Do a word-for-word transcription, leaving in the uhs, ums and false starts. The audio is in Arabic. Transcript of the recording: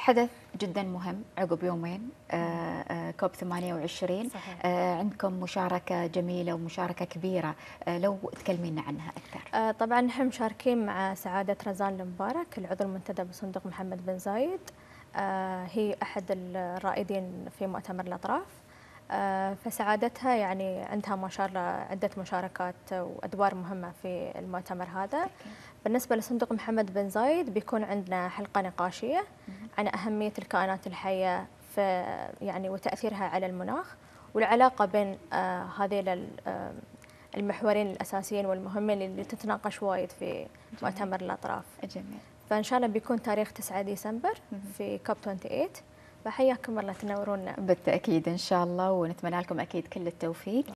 حدث جدا مهم عقب يومين، كوب ثمانية وعشرين. صحيح. عندكم مشاركة جميلة ومشاركة كبيرة، لو تكلمينا عنها أكثر. طبعا نحن مشاركين مع سعادة رزان المبارك العضو المنتدب بصندوق محمد بن زايد. هي أحد الرائدين في مؤتمر الأطراف. فسعادتها يعني عندها ما شاء الله عدة مشاركات وأدوار مهمة في المؤتمر هذا. بالنسبة لصندوق محمد بن زايد بيكون عندنا حلقة نقاشية عن أهمية الكائنات الحية في يعني وتأثيرها على المناخ، والعلاقة بين آه هذيل آه المحورين الأساسيين والمهمين اللي تتناقش وايد في مؤتمر الأطراف. جميل. فإن شاء الله بيكون تاريخ تسعة ديسمبر في كوب ثمانية وعشرين. فحياكم الله، تنورونا. بالتأكيد إن شاء الله، ونتمنى لكم أكيد كل التوفيق.